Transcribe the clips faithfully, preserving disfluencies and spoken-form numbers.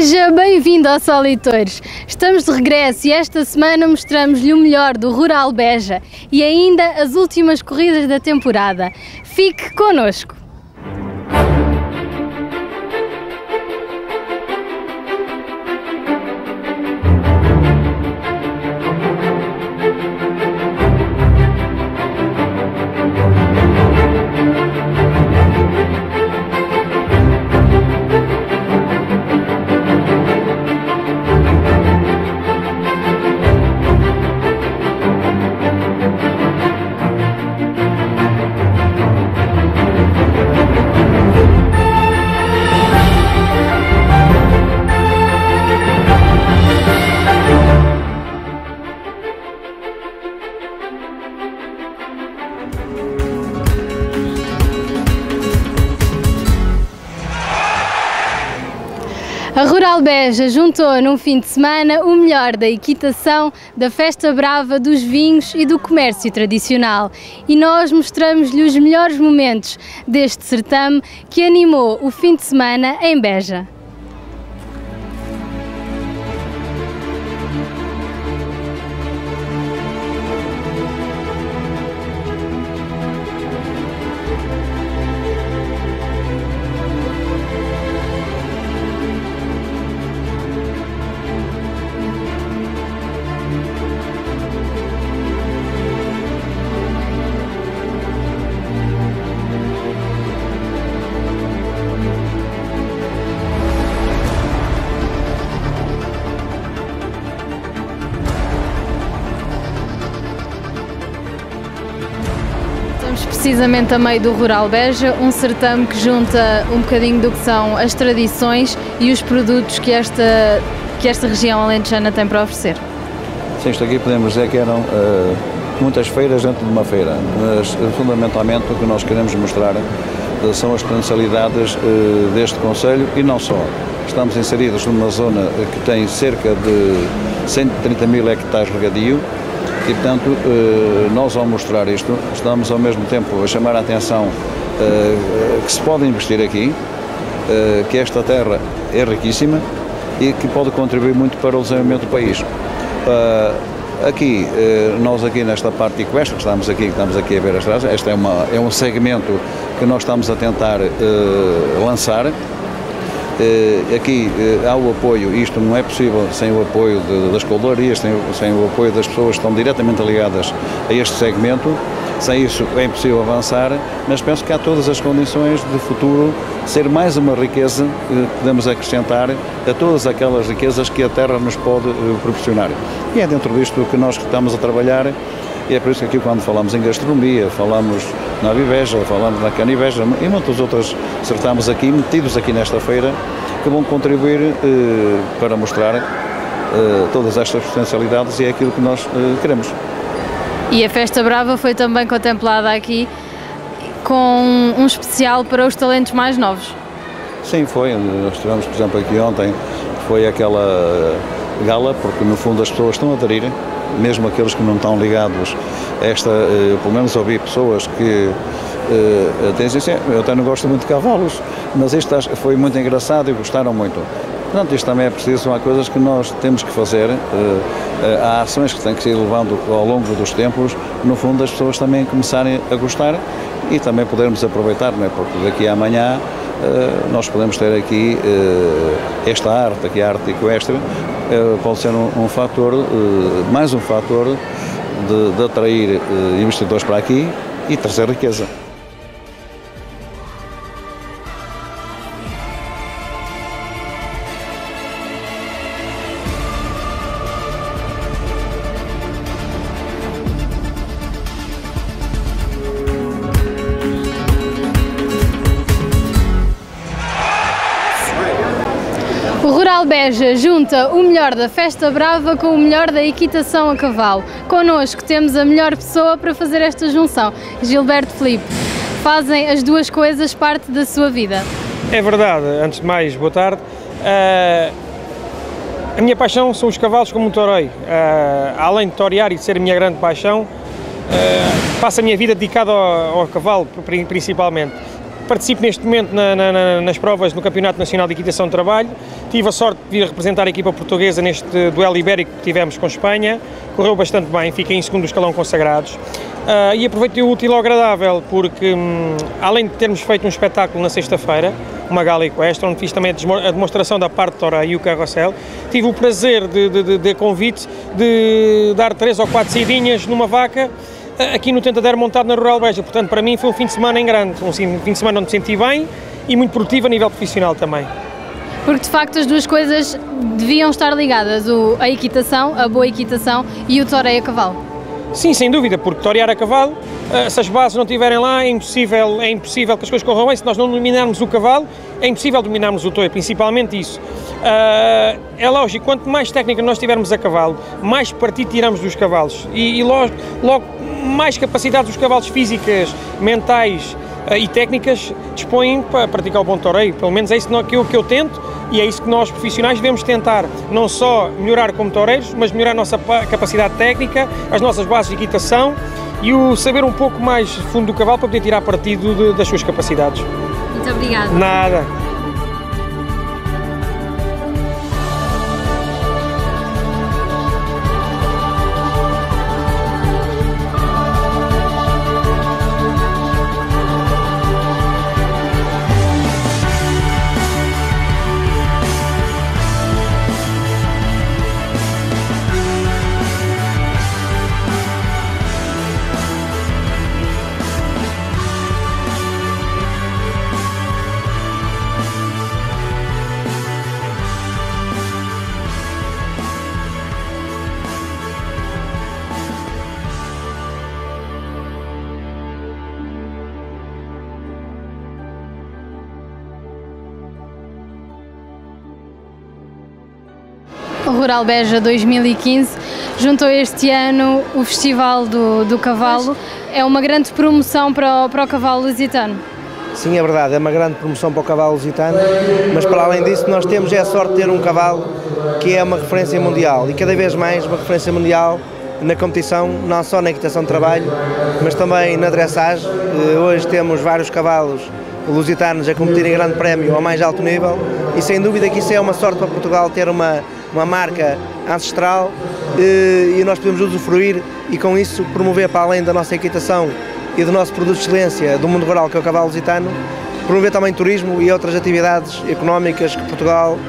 Seja bem-vindo ao Solitores. Estamos de regresso e esta semana mostramos-lhe o melhor do Rural Beja e ainda as últimas corridas da temporada. Fique connosco! A Rural Beja juntou num fim de semana o melhor da equitação, da festa brava, dos vinhos e do comércio tradicional. E nós mostramos-lhe os melhores momentos deste certame que animou o fim de semana em Beja. Precisamente a meio do Rural Beja, um certame que junta um bocadinho do que são as tradições e os produtos que esta, que esta região alentejana tem para oferecer. Sim, isto aqui podemos dizer que eram uh, muitas feiras dentro de uma feira, mas fundamentalmente o que nós queremos mostrar uh, são as potencialidades uh, deste concelho e não só. Estamos inseridos numa zona que tem cerca de cento e trinta mil hectares de regadio. E, portanto, nós ao mostrar isto, estamos ao mesmo tempo a chamar a atenção que se pode investir aqui, que esta terra é riquíssima e que pode contribuir muito para o desenvolvimento do país. Aqui, nós aqui nesta parte equestre, que estamos aqui, que estamos aqui a ver as traças, este é, uma, é um segmento que nós estamos a tentar lançar. Uh, aqui uh, há o apoio, isto não é possível sem o apoio de, das colorias, sem, sem o apoio das pessoas que estão diretamente ligadas a este segmento. Sem isso é impossível avançar, mas penso que há todas as condições de futuro ser mais uma riqueza uh, que podemos acrescentar a todas aquelas riquezas que a terra nos pode uh, proporcionar. E é dentro disto que nós estamos a trabalhar. E é por isso que aqui, quando falamos em gastronomia, falamos na Aviveja, falamos na Caniveja e muitos outros certames aqui, metidos aqui nesta feira, que vão contribuir eh, para mostrar eh, todas estas potencialidades e é aquilo que nós eh, queremos. E a Festa Brava foi também contemplada aqui com um especial para os talentos mais novos. Sim, foi. Nós tivemos, por exemplo, aqui ontem, foi aquela gala, porque no fundo as pessoas estão a aderir, mesmo aqueles que não estão ligados a esta, eu pelo menos ouvi pessoas que uh, dizem assim, eu até não gosto muito de cavalos, mas isto foi muito engraçado e gostaram muito. Portanto, isto também é preciso, há coisas que nós temos que fazer, uh, uh, há ações que têm que se ir levando ao longo dos tempos, no fundo as pessoas também começarem a gostar e também podermos aproveitar, não é? Porque daqui a amanhã uh, nós podemos ter aqui uh, esta arte, aqui a arte equestre, uh, pode ser um, um fator, uh, mais um fator de, de atrair uh, investidores para aqui e trazer riqueza. O Rural Beja junta o melhor da Festa Brava com o melhor da equitação a cavalo. Connosco temos a melhor pessoa para fazer esta junção, Gilberto Filipe. Fazem as duas coisas parte da sua vida. É verdade. Antes de mais, boa tarde. Uh, a minha paixão são os cavalos como um toureiro. Uh, além de torear e de ser a minha grande paixão, uh, passo a minha vida dedicada ao, ao cavalo, principalmente. Participo neste momento na, na, nas provas do Campeonato Nacional de Equitação de Trabalho Tive a sorte de vir a representar a equipa portuguesa neste duelo ibérico que tivemos com Espanha, correu bastante bem, fiquei em segundo escalão consagrados. Uh, e aproveitei o útil ao agradável, porque um, além de termos feito um espetáculo na sexta-feira, uma gala equestre, onde fiz também a demonstração da parte de Toreio e o carrossel, tive o prazer de, de, de, de convite de dar três ou quatro saidinhas numa vaca aqui no Tentadeiro montado na Rural Beja. Portanto, para mim foi um fim de semana em grande, um fim de semana onde me senti bem e muito produtivo a nível profissional também. Porque de facto as duas coisas deviam estar ligadas, o, a equitação, a boa equitação e o toreio a cavalo. Sim, sem dúvida, porque torear a cavalo, se as bases não estiverem lá, é impossível, é impossível que as coisas corram bem. Se nós não dominarmos o cavalo, é impossível dominarmos o touro, principalmente isso. É lógico, quanto mais técnica nós tivermos a cavalo, mais partido tiramos dos cavalos e, e logo, logo mais capacidades dos cavalos físicas, mentais e técnicas dispõem para praticar o bom toreio. Pelo menos é isso que eu, que eu tento e é isso que nós profissionais devemos tentar, não só melhorar como toureiros, mas melhorar a nossa capacidade técnica, as nossas bases de equitação e o saber um pouco mais fundo do cavalo para poder tirar partido de, das suas capacidades. Muito obrigada. Nada. O Rural Beja dois mil e quinze juntou este ano o Festival do, do Cavalo. É uma grande promoção para o, para o cavalo lusitano. Sim, é verdade, é uma grande promoção para o cavalo lusitano, mas para além disso nós temos é a sorte de ter um cavalo que é uma referência mundial e cada vez mais uma referência mundial na competição, não só na equitação de trabalho, mas também na dressage. Hoje temos vários cavalos lusitanos a competir em grande prémio ao mais alto nível e sem dúvida que isso é uma sorte para Portugal ter uma, uma marca ancestral e nós podemos usufruir e com isso promover para além da nossa equitação e do nosso produto de excelência do mundo rural, que é o cavalo lusitano, promover também turismo e outras atividades económicas que Portugal,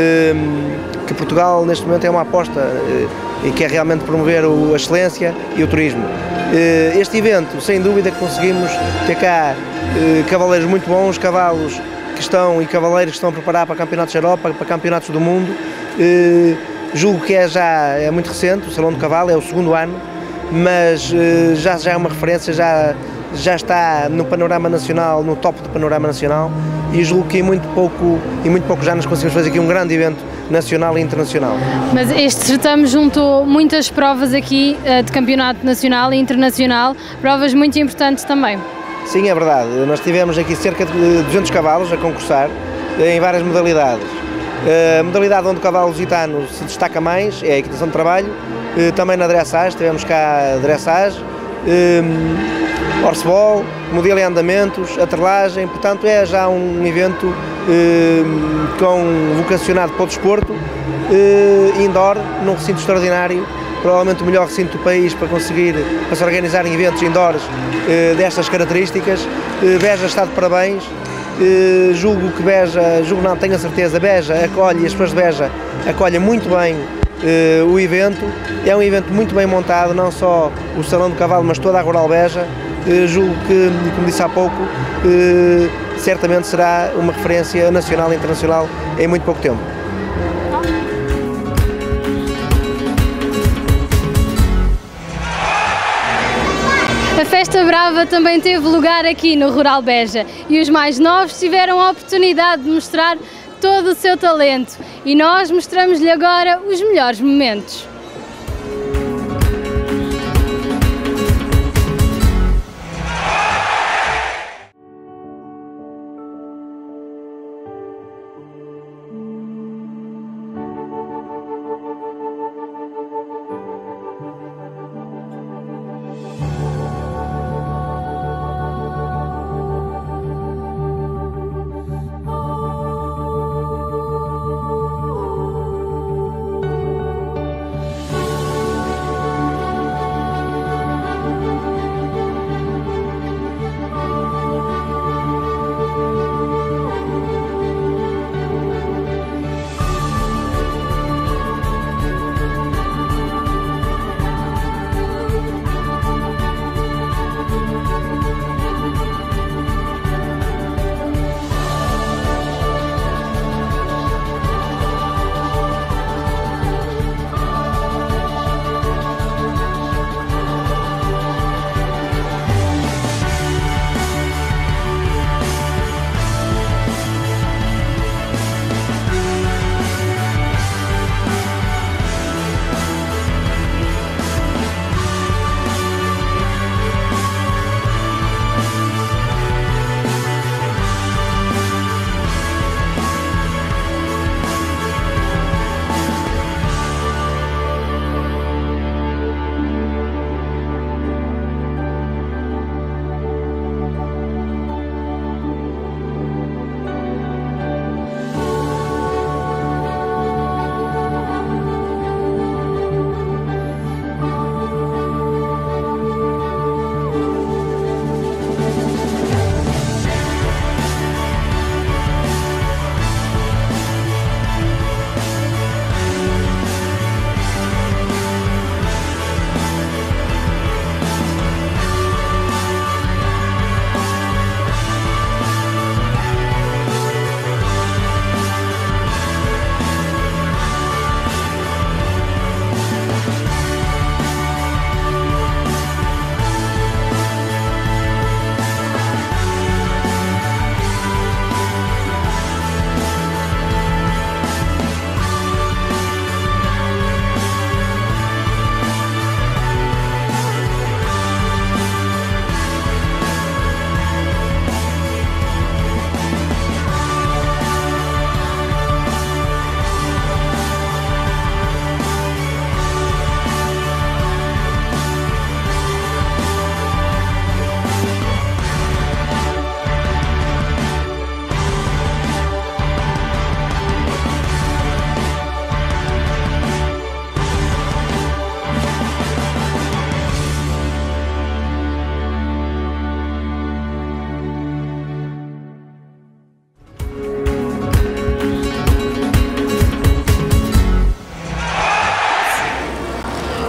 que Portugal neste momento é uma aposta e que é realmente promover a excelência e o turismo. Este evento, sem dúvida que conseguimos ter cá cavaleiros muito bons, cavalos que estão e cavaleiros que estão a preparar para campeonatos da Europa, para campeonatos do mundo. Julgo que é já é muito recente, o Salão do Cavalo é o segundo ano, mas já, já é uma referência, já, já está no panorama nacional, no top do panorama nacional e julgo que em muito pouco, em muito poucos anos conseguimos fazer aqui um grande evento nacional e internacional. Mas este certame juntou muitas provas aqui de campeonato nacional e internacional, provas muito importantes também. Sim, é verdade. Nós tivemos aqui cerca de duzentos cavalos a concursar em várias modalidades. A modalidade onde o cavalo lusitano se destaca mais é a equitação de trabalho, também na dressage, tivemos cá dressage, horseball, modelo em andamentos, atrelagem, portanto é já um evento com, vocacionado para o desporto, indoor, num recinto extraordinário, provavelmente o melhor recinto do país para conseguir, para se organizarem eventos indoors destas características. Beja está de parabéns. Uh, julgo que Beja, julgo não, tenho a certeza, Beja acolhe, as pessoas de Beja acolhem muito bem uh, o evento. É um evento muito bem montado, não só o Salão do Cavalo, mas toda a Rural Beja. Uh, julgo que, como disse há pouco, uh, certamente será uma referência nacional e internacional em muito pouco tempo. A Festa Brava também teve lugar aqui no Rural Beja e os mais novos tiveram a oportunidade de mostrar todo o seu talento e nós mostramos-lhe agora os melhores momentos.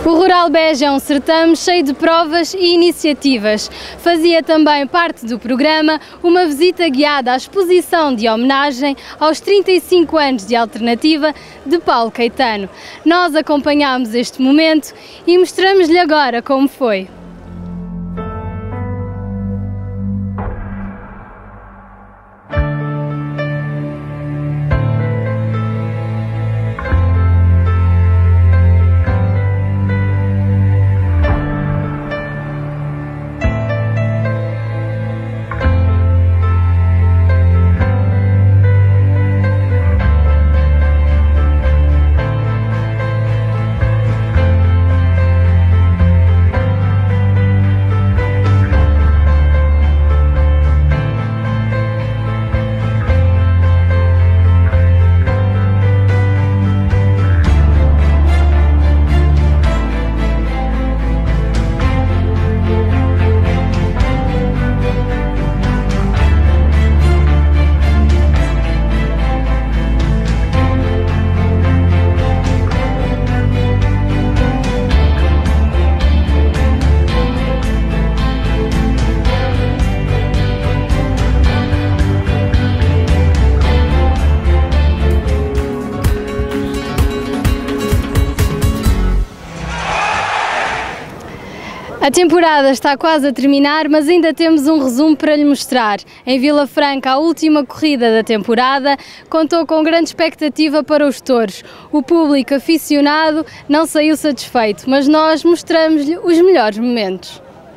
O Rural Beja é um certame cheio de provas e iniciativas. Fazia também parte do programa uma visita guiada à exposição de homenagem aos trinta e cinco anos de alternativa de Paulo Caetano. Nós acompanhámos este momento e mostramos-lhe agora como foi. A temporada está quase a terminar, mas ainda temos um resumo para lhe mostrar. Em Vila Franca, a última corrida da temporada contou com grande expectativa para os touros. O público aficionado não saiu satisfeito, mas nós mostramos-lhe os melhores momentos.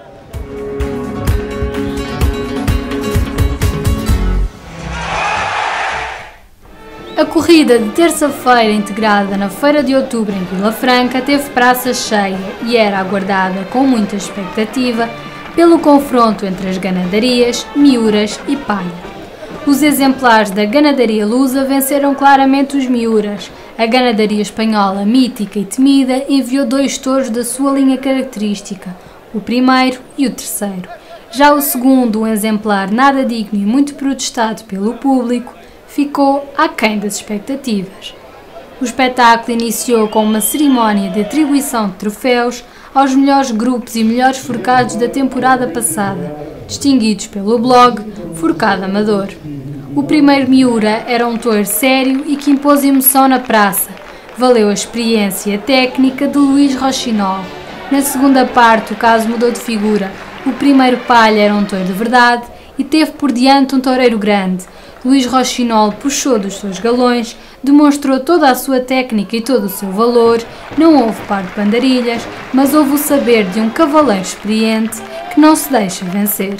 A corrida de terça-feira, integrada na Feira de Outubro em Vila Franca, teve praça cheia e era aguardada com muita expectativa pelo confronto entre as ganadarias, miúras e palha. Os exemplares da ganadaria lusa venceram claramente os miúras. A ganadaria espanhola, mítica e temida, enviou dois touros da sua linha característica, o primeiro e o terceiro. Já o segundo, um exemplar nada digno e muito protestado pelo público, ficou aquém das expectativas. O espetáculo iniciou com uma cerimónia de atribuição de troféus aos melhores grupos e melhores forcados da temporada passada, distinguidos pelo blog Forcado Amador. O primeiro miúra era um touro sério e que impôs emoção na praça. Valeu a experiência e a técnica de Luís Rochinol. Na segunda parte, o caso mudou de figura. O primeiro palha era um touro de verdade e teve por diante um toureiro grande. Luís Rochinol puxou dos seus galões, demonstrou toda a sua técnica e todo o seu valor. Não houve par de bandarilhas, mas houve o saber de um cavaleiro experiente que não se deixa vencer.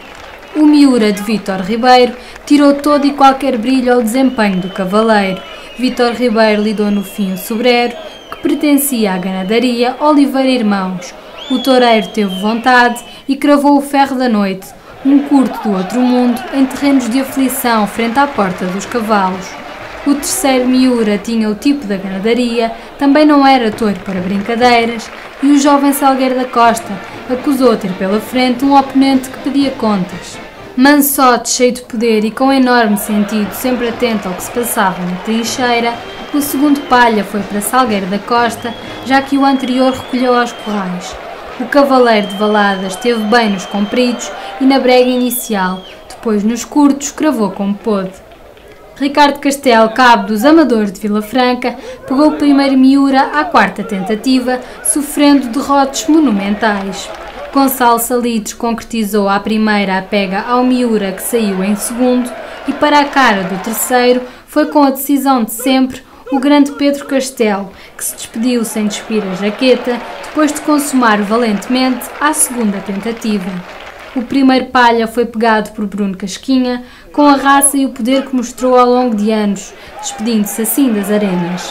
O miúra de Vítor Ribeiro tirou todo e qualquer brilho ao desempenho do cavaleiro. Vítor Ribeiro lidou no fim o sobrero, que pertencia à ganadaria Oliveira Irmãos. O toureiro teve vontade e cravou o ferro da noite, um curto do outro mundo, em terrenos de aflição frente à porta dos cavalos. O terceiro miúra tinha o tipo da ganadaria, também não era touro para brincadeiras, e o jovem Salgueiro da Costa acusou ter pela frente um oponente que pedia contas. Mansote, cheio de poder e com enorme sentido, sempre atento ao que se passava na trincheira, o segundo palha foi para Salgueiro da Costa, já que o anterior recolheu aos corrais. O cavaleiro de Valadas esteve bem nos compridos e na brega inicial, depois nos curtos cravou como pôde. Ricardo Castelo, cabo dos Amadores de Vila Franca, pegou o primeiro miúra à quarta tentativa, sofrendo derrotas monumentais. Gonçalo Salides concretizou à primeira a pega ao miúra que saiu em segundo e para a cara do terceiro foi com a decisão de sempre o grande Pedro Castelo, que se despediu sem despir a jaqueta, depois de consumar valentemente à segunda tentativa. O primeiro palha foi pegado por Bruno Casquinha, com a raça e o poder que mostrou ao longo de anos, despedindo-se assim das arenas.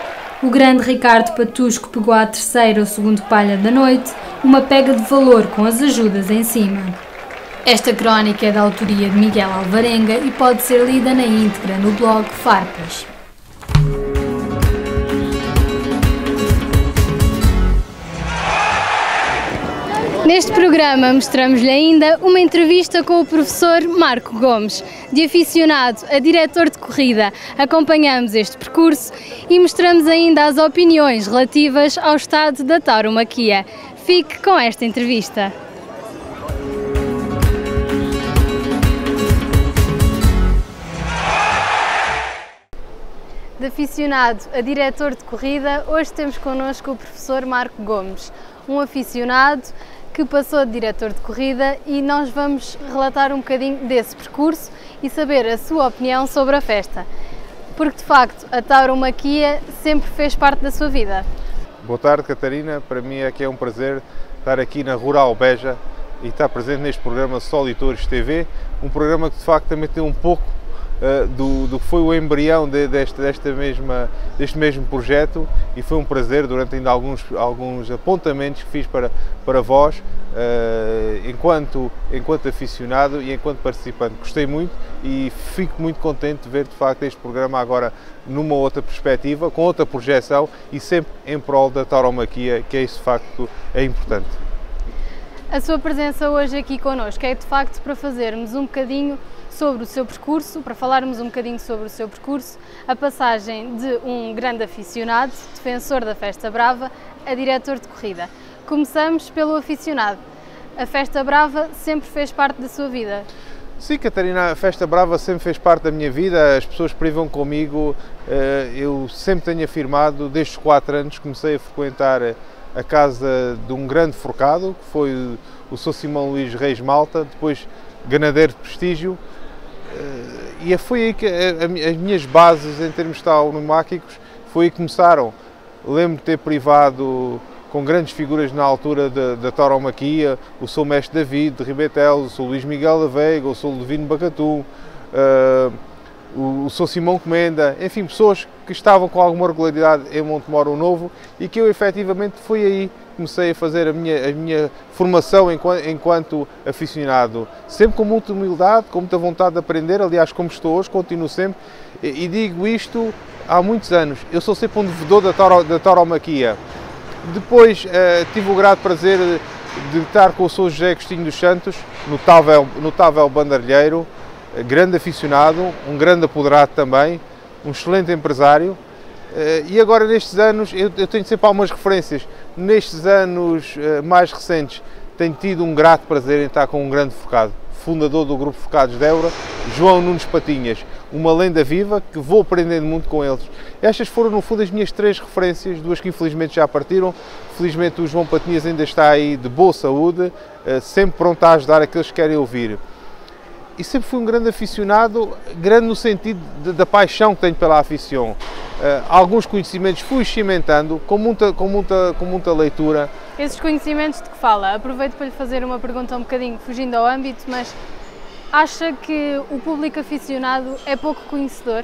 O grande Ricardo Patusco pegou à terceira ou segundo palha da noite, uma pega de valor com as ajudas em cima. Esta crónica é da autoria de Miguel Alvarenga e pode ser lida na íntegra no blog Farpas. Neste programa mostramos-lhe ainda uma entrevista com o professor Marco Gomes. De aficionado a diretor de corrida, acompanhamos este percurso e mostramos ainda as opiniões relativas ao estado da tauromaquia. Fique com esta entrevista. De aficionado a diretor de corrida, hoje temos connosco o professor Marco Gomes, um aficionado que passou de diretor de corrida, e nós vamos relatar um bocadinho desse percurso e saber a sua opinião sobre a festa, porque de facto a tauromaquia sempre fez parte da sua vida. Boa tarde, Catarina. Para mim é que é um prazer estar aqui na Rural Beja e estar presente neste programa Solitores T V, um programa que de facto também tem um pouco Uh, do, do que foi o embrião de, deste, desta mesma, deste mesmo projeto, e foi um prazer durante ainda alguns, alguns apontamentos que fiz para, para vós, uh, enquanto, enquanto aficionado e enquanto participante. Gostei muito e fico muito contente de ver de facto este programa agora numa outra perspectiva, com outra projeção e sempre em prol da tauromaquia, que é isso de facto é importante. A sua presença hoje aqui connosco é de facto para fazermos um bocadinho sobre o seu percurso, para falarmos um bocadinho sobre o seu percurso, a passagem de um grande aficionado, defensor da Festa Brava, a diretor de corrida. Começamos pelo aficionado. A Festa Brava sempre fez parte da sua vida? Sim, Catarina, a Festa Brava sempre fez parte da minha vida. As pessoas privam comigo, eu sempre tenho afirmado, desde os quatro anos comecei a frequentar a casa de um grande forcado, que foi o senhor Simão Luís Reis Malta, depois ganadeiro de prestígio. E foi aí que as minhas bases em termos tauromáquicos foi aí que começaram. Lembro de ter privado com grandes figuras na altura da, da tauromaquia, o Sr. Mestre David de Ribetelos, o Sr. Luís Miguel da Veiga, o Sr. Levino Bacatum, uh, o, o Sr. Simão Comenda, enfim, pessoas que estavam com alguma regularidade em Montemoro Novo, e que eu efetivamente foi aí comecei a fazer a minha, a minha formação enquanto, enquanto aficionado, sempre com muita humildade, com muita vontade de aprender. Aliás, como estou hoje, continuo sempre, e, e digo isto há muitos anos, eu sou sempre um devedor da, tauro, da tauromaquia. Depois uh, tive o grato prazer de estar com o senhor José Agostinho dos Santos, notável, notável bandalheiro, grande aficionado, um grande apoderado também, um excelente empresário. Uh, e agora nestes anos, eu, eu tenho sempre algumas referências, nestes anos uh, mais recentes tenho tido um grato prazer em estar com um grande forcado, fundador do Grupo Forcados de Évora, João Nunes Patinhas, uma lenda viva que vou aprendendo muito com eles. Estas foram no fundo as minhas três referências, duas que infelizmente já partiram. Felizmente o João Patinhas ainda está aí de boa saúde, uh, sempre pronto a ajudar aqueles que querem ouvir. E sempre fui um grande aficionado, grande no sentido de, da paixão que tenho pela afição. Uh, alguns conhecimentos fui cimentando, com muita, com, muita, com muita leitura. Esses conhecimentos de que fala, aproveito para lhe fazer uma pergunta um bocadinho fugindo ao âmbito, mas acha que o público aficionado é pouco conhecedor?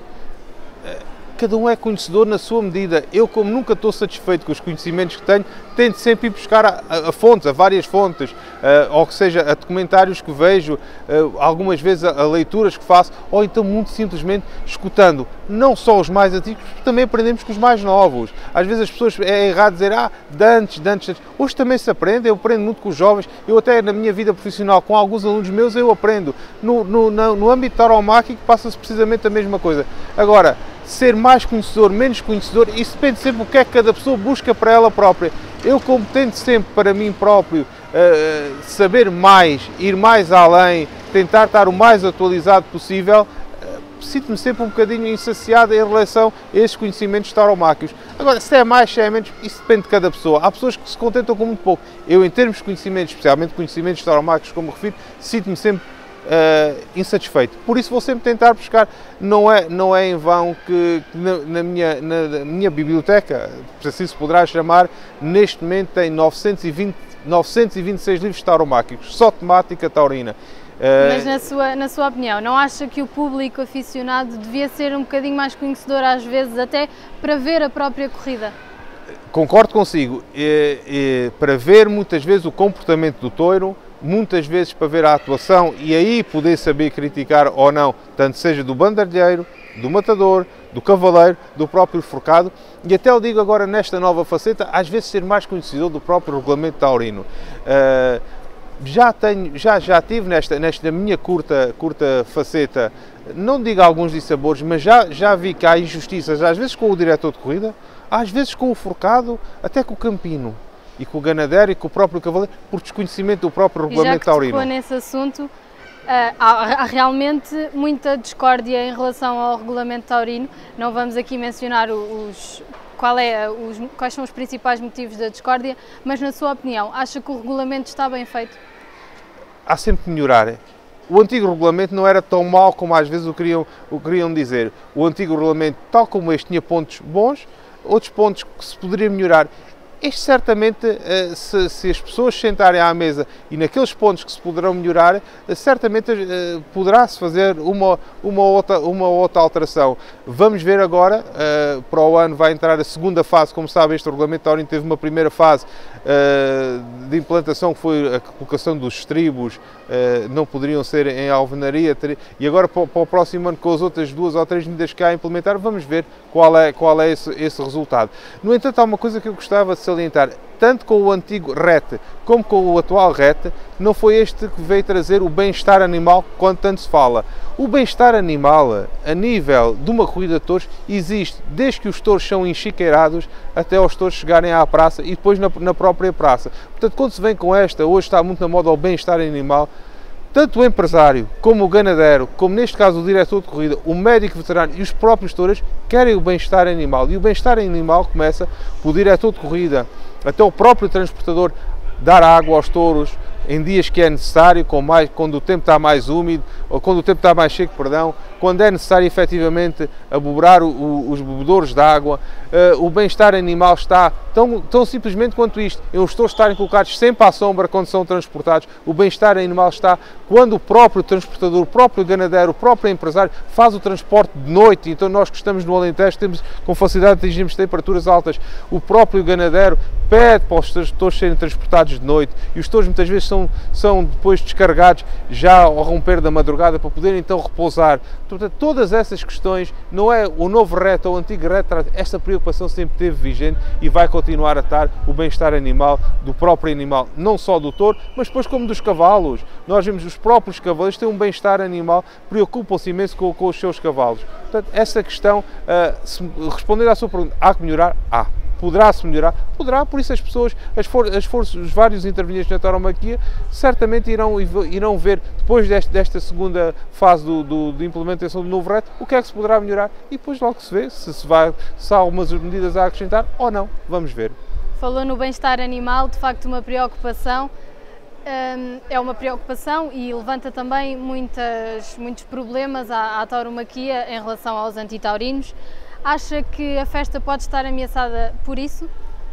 Uh, Cada um é conhecedor na sua medida. Eu, como nunca estou satisfeito com os conhecimentos que tenho, tento sempre ir buscar a, a, a fontes, a várias fontes, uh, ou que seja, a documentários que vejo, uh, algumas vezes a, a leituras que faço, ou então muito simplesmente escutando, não só os mais antigos, mas também aprendemos com os mais novos. Às vezes as pessoas, é errado dizer, ah, de antes, de antes, de antes. Hoje também se aprende, eu aprendo muito com os jovens, eu até na minha vida profissional, com alguns alunos meus, eu aprendo. No, no, no, no âmbito tauromáquico passa-se precisamente a mesma coisa. Agora, ser mais conhecedor, menos conhecedor, isso depende sempre do que é que cada pessoa busca para ela própria. Eu, como tento sempre para mim próprio uh, saber mais, ir mais além, tentar estar o mais atualizado possível, uh, sinto-me sempre um bocadinho insaciado em relação a esses conhecimentos tauromáquicos. Agora, se é mais, se é menos, isso depende de cada pessoa. Há pessoas que se contentam com muito pouco. Eu, em termos de conhecimentos, especialmente conhecimentos tauromáquicos, como refiro, sinto-me sempre Uh, insatisfeito. Por isso vou sempre tentar buscar. Não é, não é em vão que, que na, na, minha, na, na minha biblioteca, se assim se poderá chamar, neste momento tem novecentos e vinte, novecentos e vinte e seis livros tauromáquicos, só temática taurina. Uh, Mas na sua, na sua opinião, não acha que o público aficionado devia ser um bocadinho mais conhecedor às vezes, até para ver a própria corrida? Concordo consigo. E, e, para ver muitas vezes o comportamento do touro, muitas vezes para ver a atuação e aí poder saber criticar ou não, tanto seja do bandalheiro, do matador, do cavaleiro, do próprio forcado e até eu digo agora nesta nova faceta, às vezes ser mais conhecedor do próprio regulamento taurino. Uh, já tenho, já, já tive nesta, nesta minha curta, curta faceta, não digo alguns dissabores, mas já, já vi que há injustiças, às vezes com o diretor de corrida, às vezes com o forcado, até com o campino, e com o ganadeiro e com o próprio cavaleiro, por desconhecimento do próprio regulamento taurino. Já que tocou nesse assunto, Uh, há, há realmente muita discórdia em relação ao regulamento taurino. Não vamos aqui mencionar os, qual é, os, quais são os principais motivos da discórdia, mas na sua opinião, acha que o regulamento está bem feito? Há sempre que melhorar. O antigo regulamento não era tão mau como às vezes o queriam, o queriam dizer. O antigo regulamento, tal como este, tinha pontos bons, outros pontos que se poderia melhorar. Este certamente, se, se as pessoas sentarem à mesa e naqueles pontos que se poderão melhorar, certamente poderá-se fazer uma, uma, outra, uma outra alteração. Vamos ver agora, para o ano vai entrar a segunda fase, como sabe este regulamento taurino teve uma primeira fase de implantação que foi a colocação dos estribos, não poderiam ser em alvenaria, e agora para o próximo ano com as outras duas ou três medidas que há a implementar, vamos ver qual é, qual é esse, esse resultado. No entanto, há uma coisa que eu gostava de salientar, tanto com o antigo R E T como com o atual R E T, não foi este que veio trazer o bem-estar animal quando tanto se fala. O bem-estar animal, a nível de uma corrida de touros, existe desde que os touros são enchiqueirados até aos touros chegarem à praça e depois na, na própria praça. Portanto, quando se vem com esta, hoje está muito na moda o bem-estar animal, tanto o empresário, como o ganadeiro, como neste caso o diretor de corrida, o médico veterinário e os próprios touros querem o bem-estar animal. E o bem-estar animal começa pelo diretor de corrida, até o próprio transportador dar água aos touros em dias que é necessário, com mais, quando o tempo está mais úmido, ou quando o tempo está mais seco, perdão, quando é necessário efetivamente aboborar o, o, os bebedouros de água. Uh, o bem-estar animal está tão, tão simplesmente quanto isto, em os touros estarem colocados sempre à sombra quando são transportados. O bem-estar animal está quando o próprio transportador, o próprio ganadeiro, o próprio empresário faz o transporte de noite. Então nós que estamos no Alentejo temos com facilidade de atingirmos temperaturas altas. O próprio ganadeiro pede para os touros serem transportados de noite e os touros muitas vezes são, são depois descarregados já ao romper da madrugada para poderem então repousar. Portanto, todas essas questões, não é o novo R E T ou o antigo R E T, esta preocupação sempre esteve vigente e vai continuar a estar o bem-estar animal do próprio animal, não só do touro, mas depois como dos cavalos. Nós vemos os próprios cavalos têm um bem-estar animal, preocupam-se imenso com, com os seus cavalos. Portanto, essa questão, uh, se, respondendo à sua pergunta, há que melhorar? Há. Poderá-se melhorar? Poderá, por isso as pessoas, as, for, as forças, os vários intervenientes na tauromaquia, certamente irão, irão ver, depois deste, desta segunda fase do, do, de implementação do novo R E T, o que é que se poderá melhorar e depois logo se vê se, se, vai, se há algumas medidas a acrescentar ou não. Vamos ver. Falou no bem-estar animal, de facto uma preocupação, hum, é uma preocupação e levanta também muitas, muitos problemas à, à tauromaquia em relação aos antitaurinos. Acha que a festa pode estar ameaçada por isso?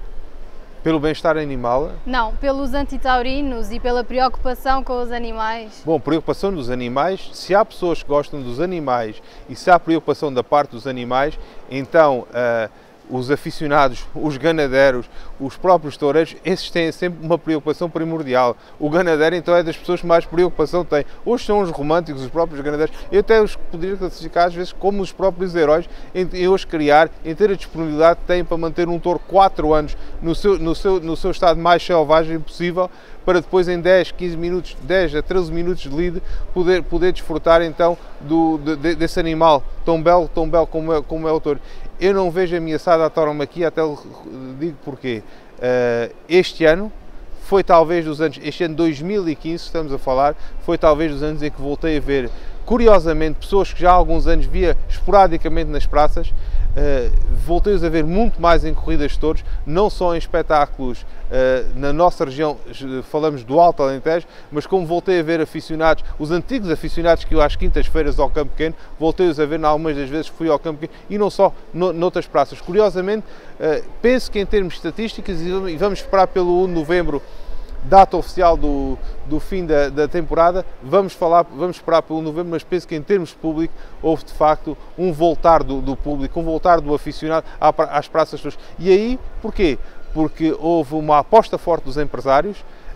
Pelo bem-estar animal? Não, pelos antitaurinos e pela preocupação com os animais. Bom, preocupação dos animais, se há pessoas que gostam dos animais e se há preocupação da parte dos animais, então uh, os aficionados, os ganadeiros, os próprios toureiros, esses têm sempre uma preocupação primordial. O ganadeiro então é das pessoas que mais preocupação têm. Hoje são os românticos, os próprios ganadeiros. Eu até os poderia classificar às vezes como os próprios heróis em, em hoje criar, em ter a disponibilidade que têm para manter um touro quatro anos no seu, no seu, no seu estado mais selvagem possível, para depois em dez, quinze minutos, dez a treze minutos de lide, poder, poder desfrutar então do, de, desse animal tão belo, tão belo como é, como é o touro. Eu não vejo ameaçada a tauromaquia, até digo porquê. Uh, este ano foi talvez dos anos, este ano dois mil e quinze, estamos a falar, foi talvez dos anos em que voltei a ver, curiosamente, pessoas que já há alguns anos via esporadicamente nas praças, uh, voltei-os a ver muito mais em corridas de touros, não só em espetáculos uh, na nossa região, falamos do Alto Alentejo, mas como voltei a ver aficionados, os antigos aficionados que eu às quintas-feiras ao Campo Pequeno, voltei-os a ver algumas das vezes que fui ao Campo Pequeno e não só no, noutras praças. Curiosamente, uh, penso que em termos de estatísticas, e vamos esperar pelo um de novembro, data oficial do, do fim da, da temporada, vamos, falar, vamos esperar pelo novembro, mas penso que em termos de público houve de facto um voltar do, do público, um voltar do aficionado às praças. E aí, porquê? Porque houve uma aposta forte dos empresários,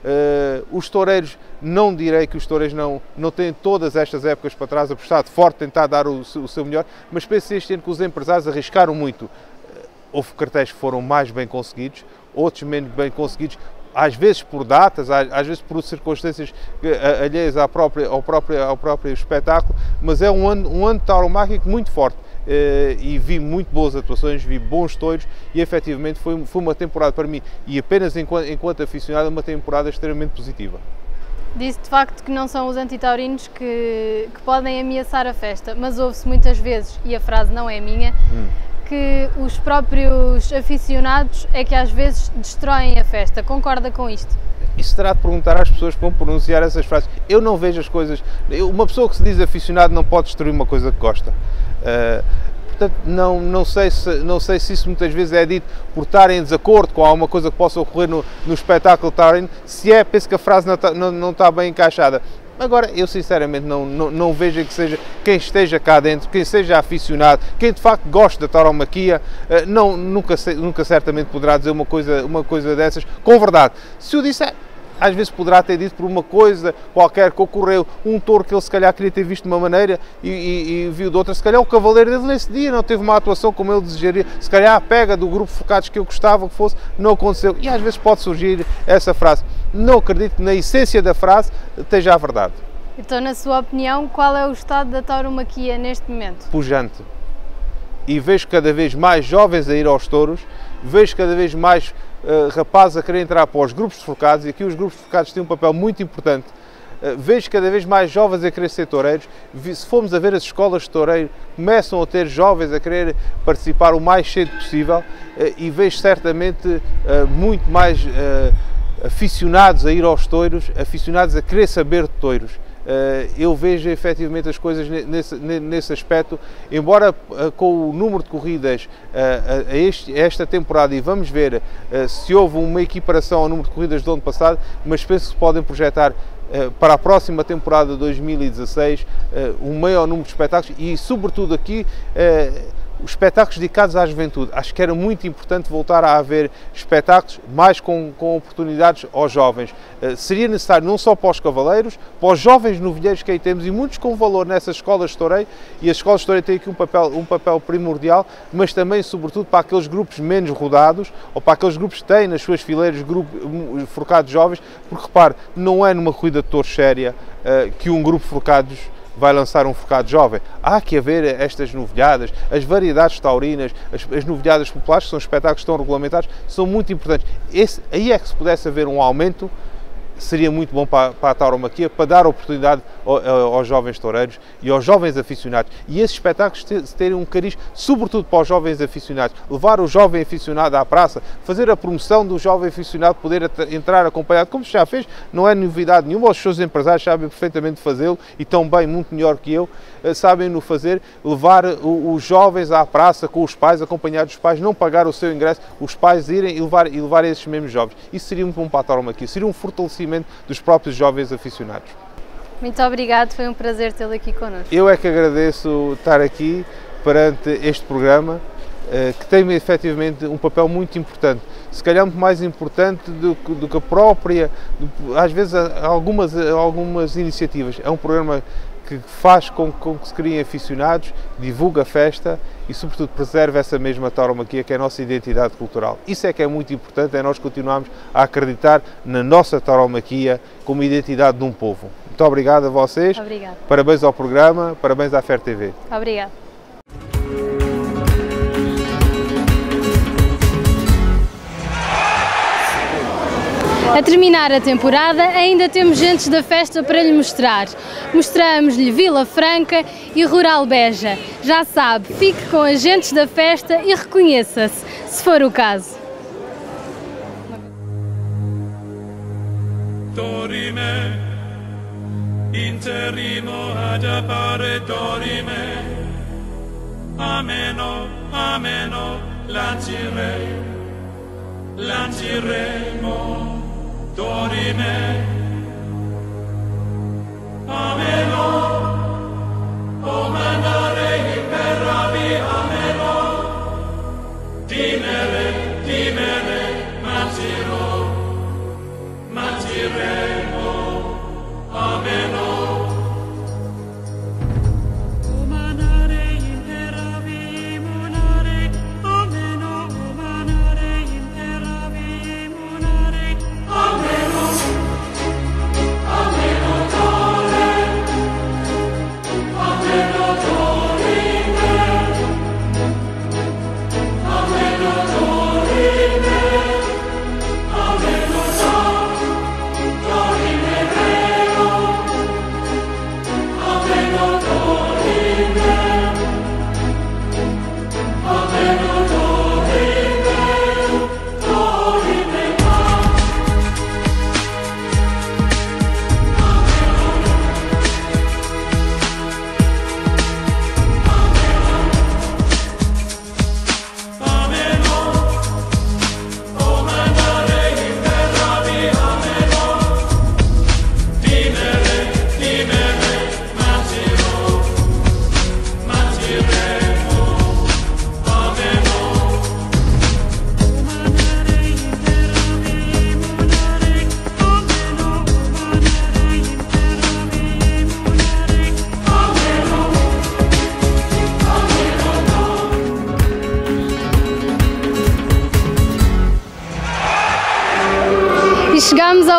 Uh, os toureiros, não direi que os toureiros não, não têm todas estas épocas para trás apostado forte, tentar dar o, o seu melhor, mas penso este ano que os empresários arriscaram muito. Houve cartéis que foram mais bem conseguidos, outros menos bem conseguidos, às vezes por datas, às vezes por circunstâncias alheias à própria, ao, próprio, ao próprio espetáculo, mas é um ano, um ano de tauromáquico muito forte. E vi muito boas atuações, vi bons touros e efetivamente foi, foi uma temporada para mim, e apenas enquanto, enquanto aficionado, uma temporada extremamente positiva. Disse de facto que não são os antitaurinos que, que podem ameaçar a festa, mas ouve-se muitas vezes, e a frase não é minha, hum. que os próprios aficionados é que às vezes destroem a festa. Concorda com isto? Isso terá de perguntar às pessoas que vão pronunciar essas frases. Eu não vejo as coisas... Uma pessoa que se diz aficionado não pode destruir uma coisa que gosta. Uh, portanto, não, não, sei se, não sei se isso muitas vezes é dito por estar em desacordo com alguma coisa que possa ocorrer no, no espetáculo taurino. Se é, penso que a frase não está, não, não está bem encaixada. Agora, eu sinceramente não, não, não vejo que seja quem esteja cá dentro, quem seja aficionado, quem de facto gosta da tauromaquia, não, nunca, nunca certamente poderá dizer uma coisa, uma coisa dessas com verdade. Se o disser, às vezes poderá ter dito por uma coisa qualquer que ocorreu, um touro que ele se calhar queria ter visto de uma maneira e, e, e viu de outra, se calhar o cavaleiro dele nesse dia não teve uma atuação como ele desejaria, se calhar a pega do grupo focados que eu gostava que fosse, não aconteceu, e às vezes pode surgir essa frase. Não acredito que na essência da frase esteja a verdade. Então, na sua opinião, qual é o estado da tauromaquia neste momento? Pujante. E vejo cada vez mais jovens a ir aos touros, vejo cada vez mais uh, rapazes a querer entrar para os grupos de focados, e aqui os grupos de focados têm um papel muito importante. Uh, vejo cada vez mais jovens a querer ser toureiros. Se formos a ver as escolas de toureiro, começam a ter jovens a querer participar o mais cedo possível, uh, e vejo certamente uh, muito mais uh, aficionados a ir aos touros, aficionados a querer saber de touros. Uh, eu vejo efetivamente as coisas nesse, nesse aspecto, embora uh, com o número de corridas uh, a, este, a esta temporada, e vamos ver uh, se houve uma equiparação ao número de corridas do ano passado, mas penso que se podem projetar uh, para a próxima temporada de dois mil e dezasseis uh, um maior número de espetáculos e, sobretudo aqui, uh, os espetáculos dedicados à juventude. Acho que era muito importante voltar a haver espetáculos mais com, com oportunidades aos jovens. Uh, seria necessário não só para os cavaleiros, para os jovens novilheiros que aí temos, e muitos com valor nessas escolas de toureio, e as escolas de toureio têm aqui um papel, um papel primordial, mas também, sobretudo, para aqueles grupos menos rodados, ou para aqueles grupos que têm nas suas fileiras grupos forcados jovens, porque, repare, não é numa corrida de touros séria uh, que um grupo forcados vai lançar um forcado jovem. Há que haver estas novilhadas, as variedades taurinas, as, as novilhadas populares, que são espetáculos que estão regulamentados, são muito importantes. Esse, aí é que se pudesse haver um aumento, seria muito bom para, para a tauromaquia, para dar oportunidade aos, aos jovens toureiros e aos jovens aficionados. E esses espetáculos terem um cariz, sobretudo para os jovens aficionados. Levar o jovem aficionado à praça, fazer a promoção do jovem aficionado, poder entrar acompanhado, como já fez, não é novidade nenhuma, os seus empresários sabem perfeitamente fazê-lo, e tão bem, muito melhor que eu, sabem-no fazer, levar os jovens à praça com os pais, acompanhados dos pais, não pagar o seu ingresso, os pais irem e levar, e levar esses mesmos jovens. Isso seria muito bom para a tauromaquia, seria um fortalecimento dos próprios jovens aficionados. Muito obrigado, foi um prazer tê-lo aqui connosco. Eu é que agradeço estar aqui perante este programa, que tem efetivamente um papel muito importante, se calhar muito mais importante do que, do que a própria, do, às vezes algumas, algumas iniciativas. É um programa que faz com, com que se criem aficionados, divulga a festa e, sobretudo, preserva essa mesma tauromaquia que é a nossa identidade cultural. Isso é que é muito importante, é nós continuarmos a acreditar na nossa tauromaquia como identidade de um povo. Muito obrigado a vocês. Obrigado. Parabéns ao programa, parabéns à F E R T V. Obrigado. A terminar a temporada, ainda temos gentes da festa para lhe mostrar. Mostramos-lhe Vila Franca e Rural Beja. Já sabe, fique com as gentes da festa e reconheça-se, se for o caso. Dorime, interimo ad appare dorime, ameno, ameno, lancirei, lanciremo. Dorime, ameno, o mandare imperavi, ameno, dimere, dimere, matiro, matire.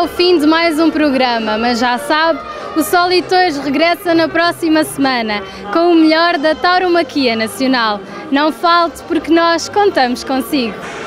ao fim de mais um programa, mas já sabe, o Solitões regressa na próxima semana com o melhor da tauromaquia nacional. Não falte porque nós contamos consigo.